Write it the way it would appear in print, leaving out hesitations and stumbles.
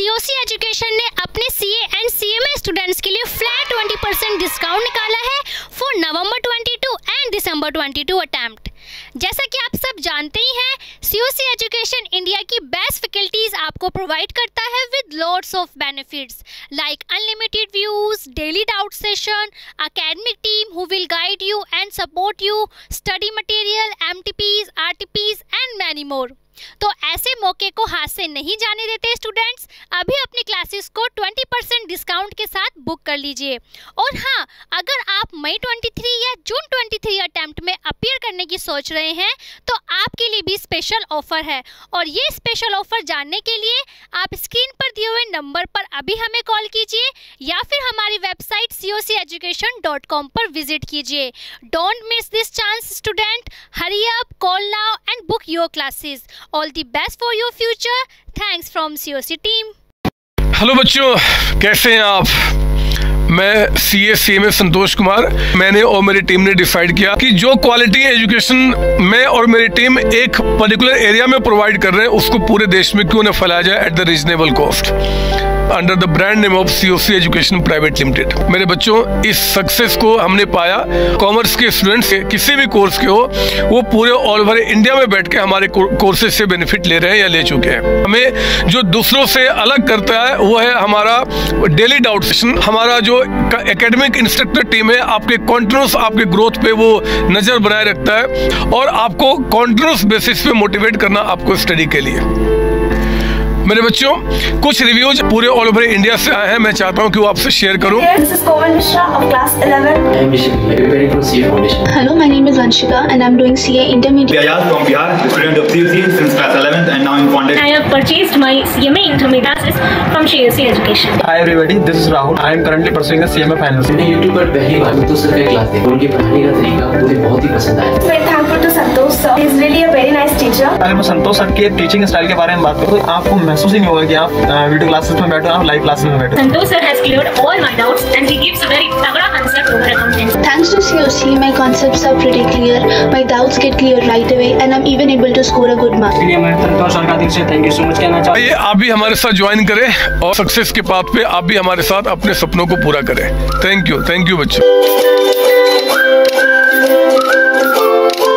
COC education ने अपने CA and CMA students के लिए फ्लैट 20% डिस्काउंट निकाला है for November 22 and December 22 attempt. जैसा कि आप सब जानते ही हैं, COC एजुकेशन इंडिया की बेस्ट फैकल्टीज आपको प्रोवाइड करता है with lots of benefits like unlimited views, daily doubt session, academic team who will guide you and support you, study material, MTPs, RTPs and many more। तो ऐसे मौके को हाथ से नहीं जाने देते स्टूडेंट्स, अभी अपनी क्लासेस को 20% डिस्काउंट के साथ बुक कर लीजिए। और हाँ, अगर आप मई 23 या जून 23 अटेम्प्ट में अपीयर करने की सोच रहे हैं तो आपके लिए भी स्पेशल ऑफर है, और ये स्पेशल ऑफर जानने के लिए आप स्क्रीन पर दिए हुए नंबर पर अभी हमें कॉल कीजिए या फिर हमारी वेबसाइट coceducation.com पर विजिट कीजिए। Don't miss this chance student, hurry up, call now and book your classes. All the best for your future. Thanks from COC team. Hello बच्चों, कैसे हैं आप? मैं CA CMA संतोष कुमार। मैंने और मेरी टीम ने डिसाइड किया कि जो क्वालिटी एजुकेशन मैं और मेरी टीम एक पर्टिकुलर एरिया में प्रोवाइड कर रहे हैं उसको पूरे देश में क्यों न फैलाया जाए at the reasonable cost under the brand name of COC education private limited. मेरे बच्चों, इस सक्सेस को हमने पाया कॉमर्स के स्टूडेंट्स के किसी भी कोर्स के हो, वो पूरे ऑल ओवर इंडिया में बैठ के हमारे कोर्सेज से बेनिफिट ले रहे हैं या ले चुके हैं। हमें जो दूसरों से अलग करता है वो है हमारा डेली डाउट सेशन। हमारा जो एकेडमिक इंस्ट्रक्टर टीम है आपके कॉन्टिन्यूस आपके ग्रोथ पे वो नजर बनाए रखता है और आपको कॉन्टिन्यूस बेसिस पे मोटिवेट करना आपको स्टडी के लिए। मेरे बच्चों, कुछ रिव्यूज पूरे ऑल ओवर इंडिया से आए हैं, मैं चाहता हूं कि वो आपसे शेयर करूं। Hello, my name is Vanshika and I'm doing CA Intermediate. Ayaz from Bihar, student of COC since class 11th and now in Foundation. I have purchased my CMA Intermediate classes from COC Education. Hi everybody, this is Rahul. I am currently pursuing the CMA finals. मैंने YouTube पर पहली बार तो sir का class देखा, उनके पढ़ाने का तरीका मुझे बहुत ही पसंद आया। मैं thankful to Santosh sir. He is really a very nice teacher. अगर मैं संतोष सर के टीचिंग स्टाइल के बारे में बात करूँ तो आपको महसूस ही नहीं होगा कि आप वीडियो क्लासेस में बैठो, आप लाइव क्लासेस में बैठो। Santosh sir has cleared all my doubts and he gives a very तगड़ा concept over accounting. Thanks to COC, my concepts are pretty clear, my doubts get clear right away and I'm even able to score a good mark. इसके लिए मैं Santosh sir का दिल से thank you so much कहना चाहता हूँ। आप भी हमारे साथ ज्वाइन करें और सक्सेस के पाथ पे आप भी हमारे साथ अपने सपनों को पूरा करें। थैंक यू बच्चों।